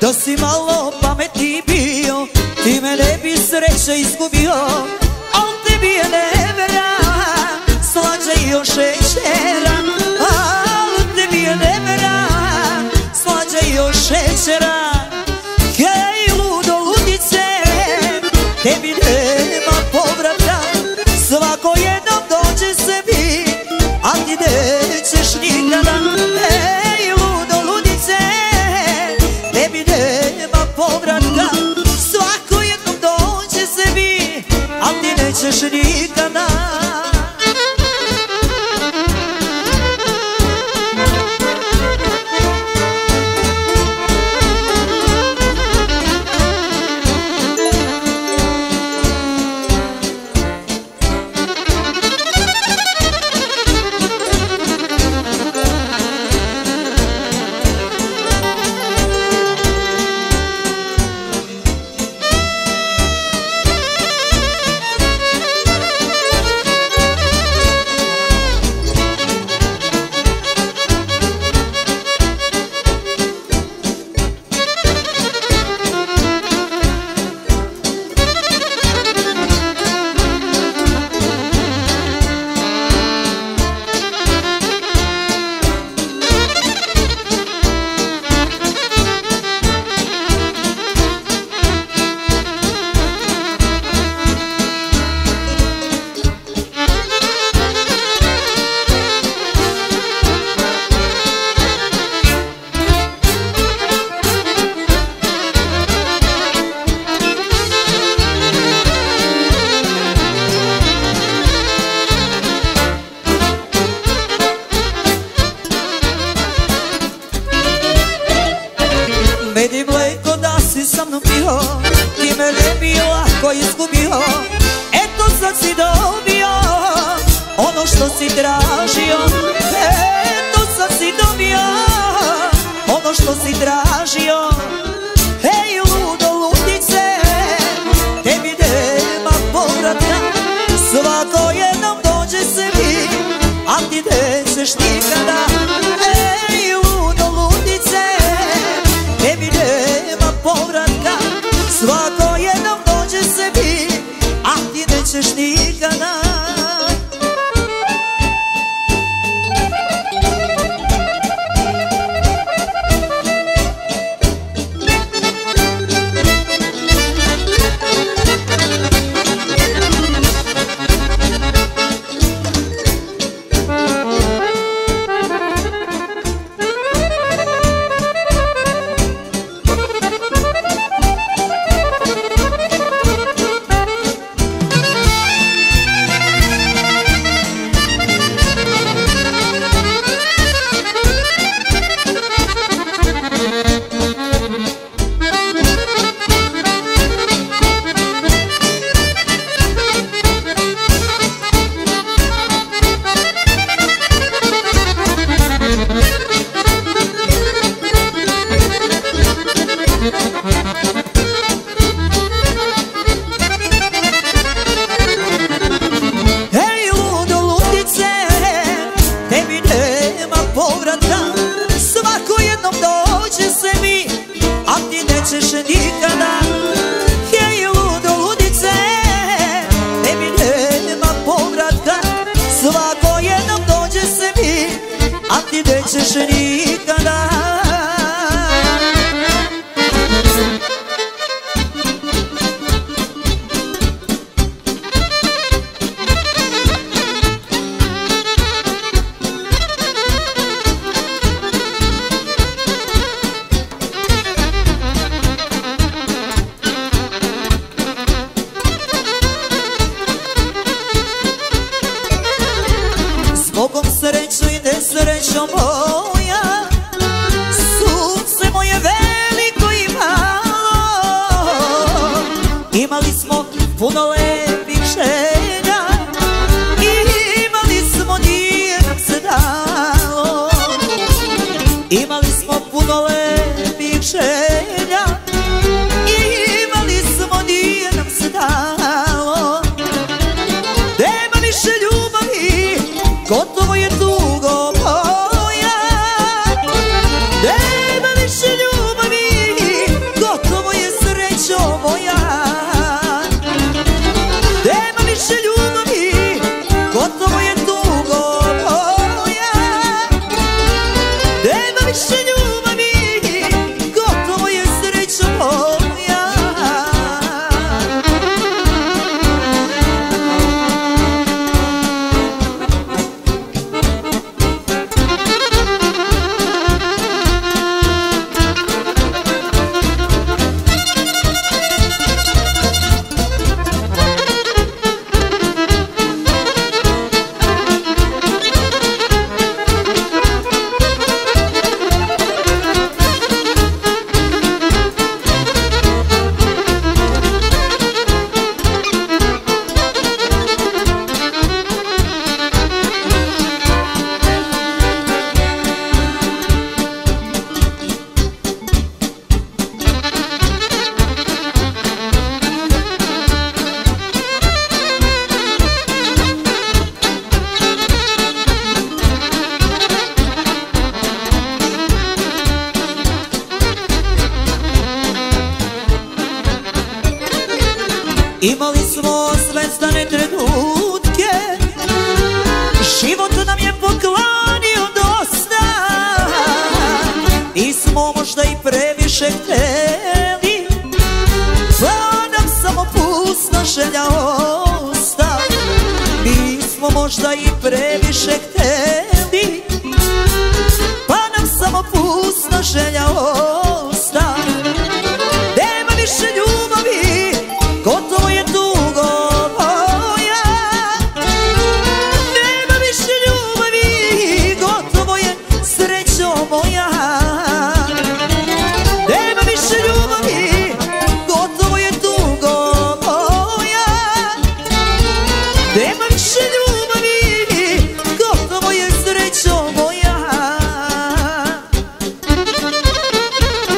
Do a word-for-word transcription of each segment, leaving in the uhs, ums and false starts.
Da si malo pametni bio, ti me ne bi sreće izgubio. Al tebi je nevera, slađa i od šećera. Al tebi je nevera, slađa i od šećera. Hej ludo ludice, tebi nema povrata. Svako jednom dođe sebi, a ti nećeš nikada. Hej ludo ludice, tebi nema povratka. Svako jednom dođe sebi, a ti nećeš nikada. Med i mleko da si sa mnom bio, ti me ne bi lako izgubio. Eto sad si dobio ono što si tražio. Eto sad si dobio ono što si tražio. Hej ludo ludice, tebi nema povratka. Svako jednom dođe sebi, a ti nećeš nikada. Hej ludo ludice, tebi nema povratka. Svako jednom dođe sebi, a ti nećeš nikada. Gotovo je tugo moja, nema više ljubavi, želja osta. Mi smo možda i previše hteli, pa nam samo pusta želja osta. Nema više ljubavi, gotovo je tugo moja. Nema više ljubavi, gotovo je srećo moja. Nema više ljubavi, gotovo je tugo moja. Nema više ljubavi, gotovo je srećo moja.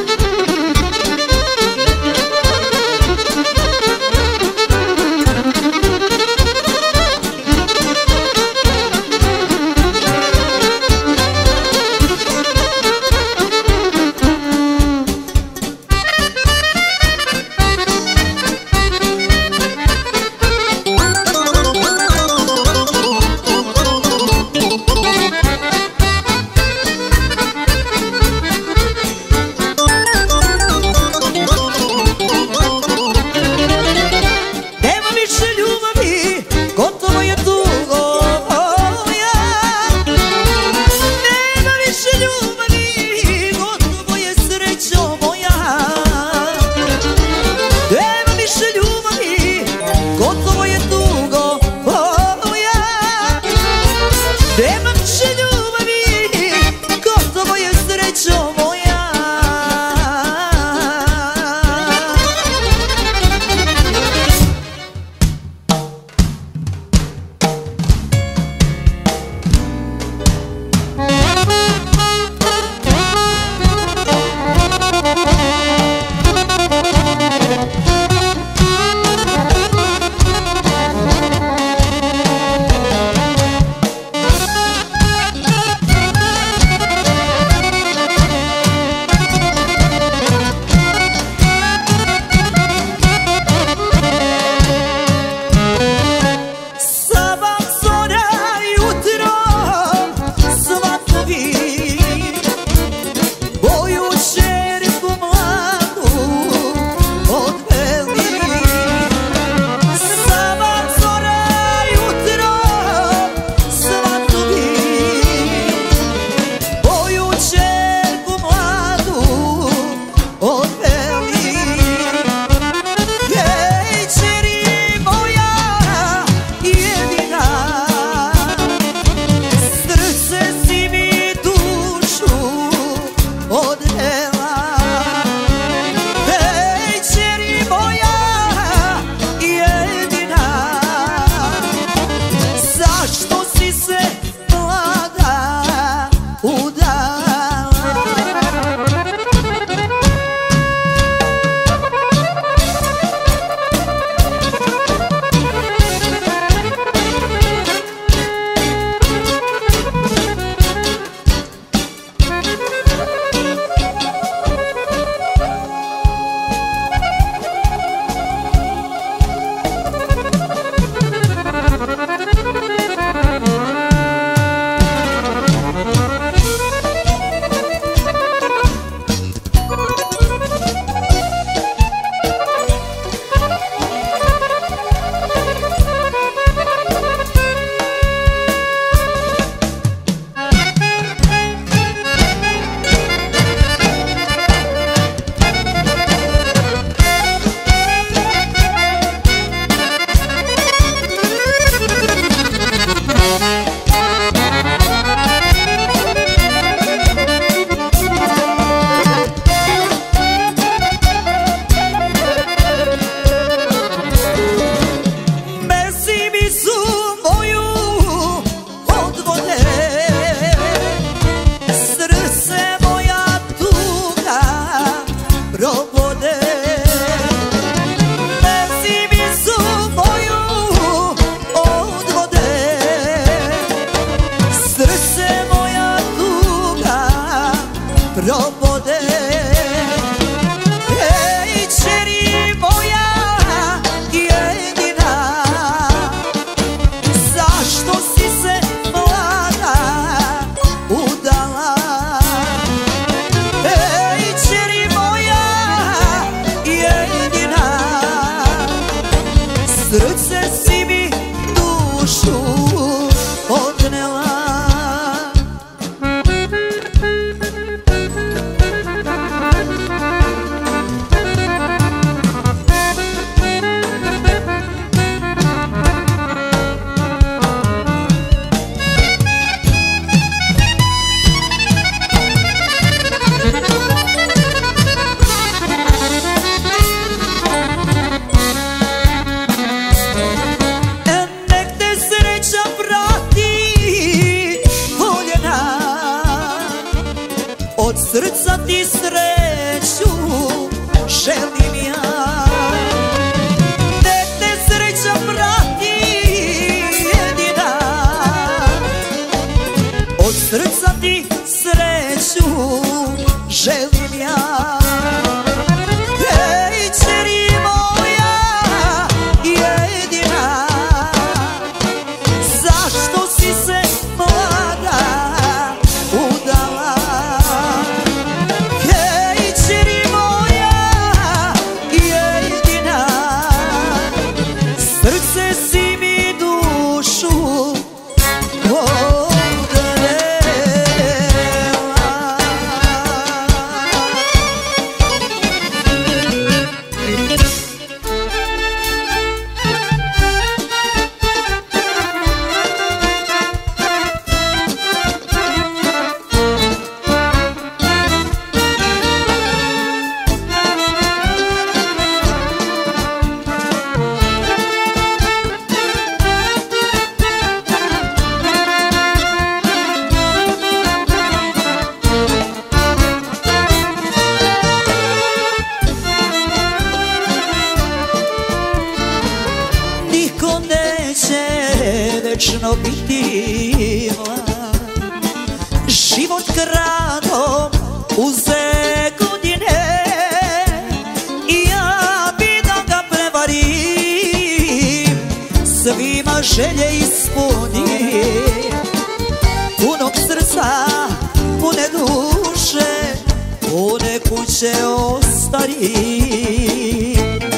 živla. Život kradom uze godine i ja bi da ga prevarim, svima želje ispunim. Punog srca, pune duše, pune kuće ostarim.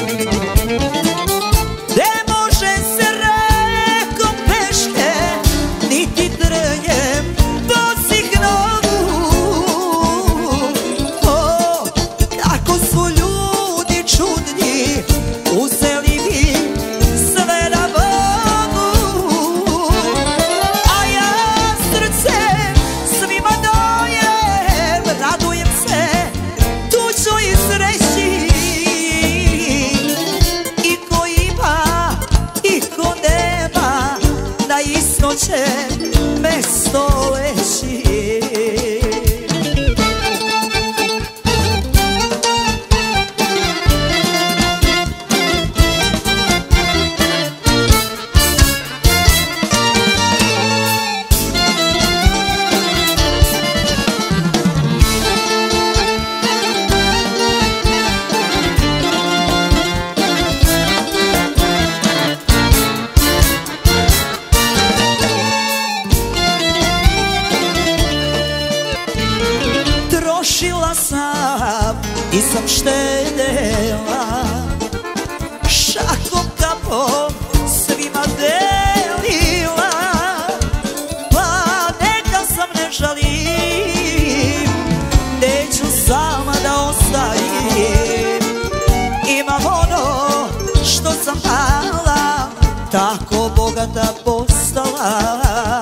Ne može se rekom peške, niti trnjem bosih nogu. O, kako su ljudi čudni, uzeli bi sve na Bogu. A ja srcem svima dajem, radujem se tuđoj sreći. I ko ima, i ko nema, na isto će mesto leći. Trošila sam i sam štedela, šakom kapom svima delila. Pa neka sam ne žalim, neću sama da ostavim. Imam ono što sam dala, tako bogata postala.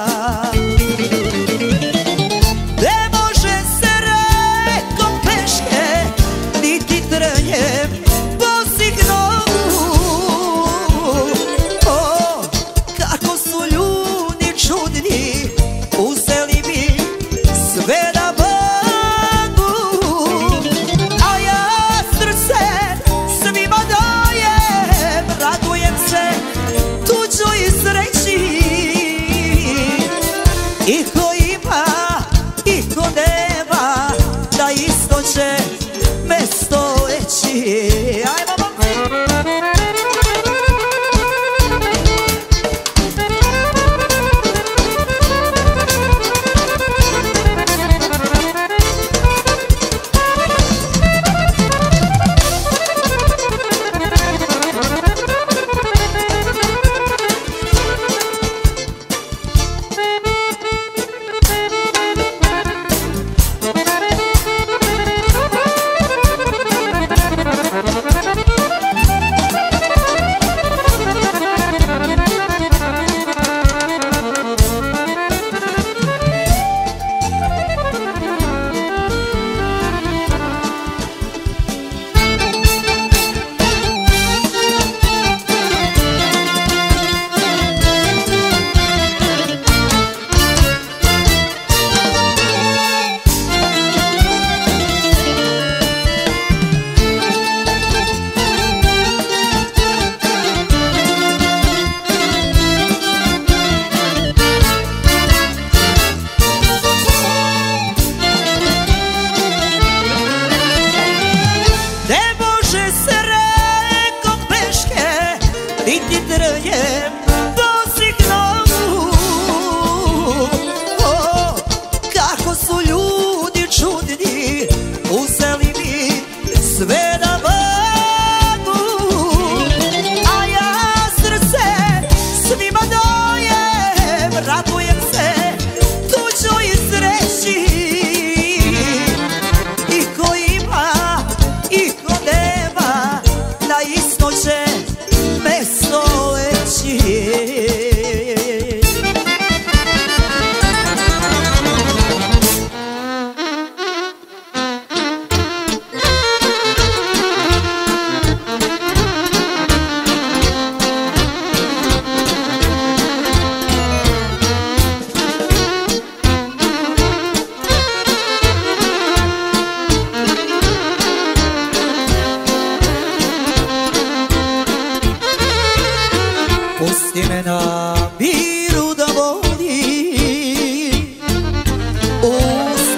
I ko ima, i ko nema, da isto će mesto leći. Ajmo, mama!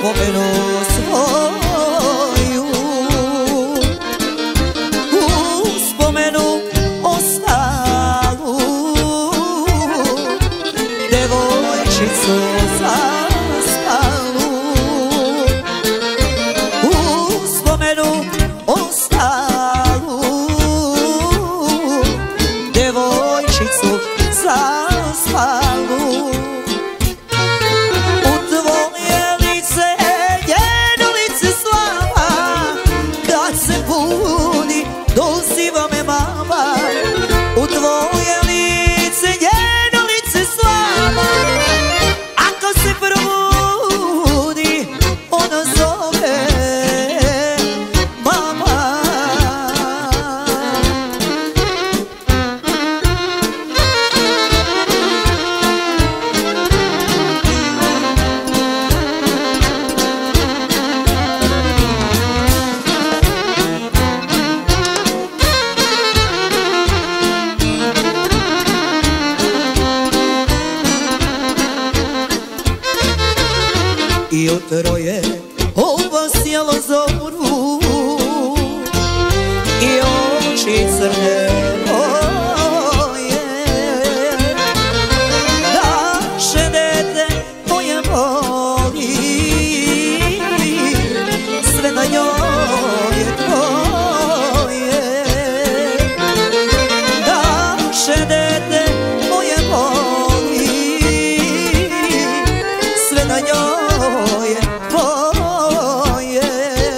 uspomenu svoju, uspomenu ostalu, devojčicu zaspalu, uspomenu ostalu, devojčicu zaspalu. Doziva me mama, u tvoje lice, njeno lice slava. Ako se probudi, ona zove mama. I jutro je obasjalo zoru i oči crne moje. Naše dete moje voli, sve na njoj je tvoje. Naše dete moje voli, sve na njoj je tvoje.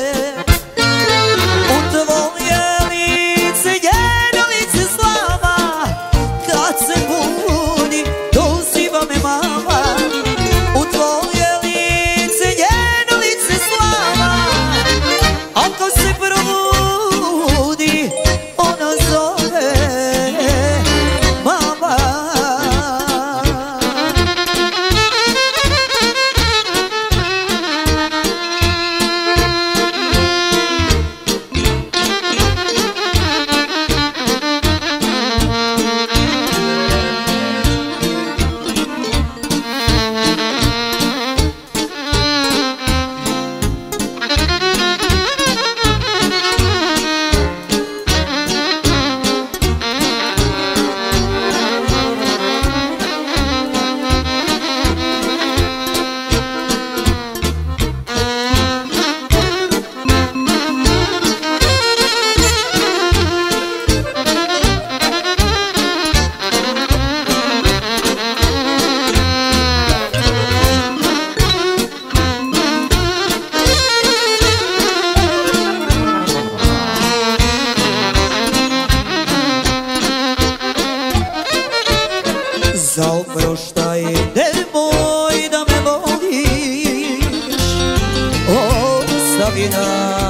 U tvoje lice, njeno lice slava, kad se budi, doziva me mama. U tvoje lice, njeno lice slava, ako se probudi, ona zove mama. Zaoproštaj, nemoj da me voliš, ostavi nas.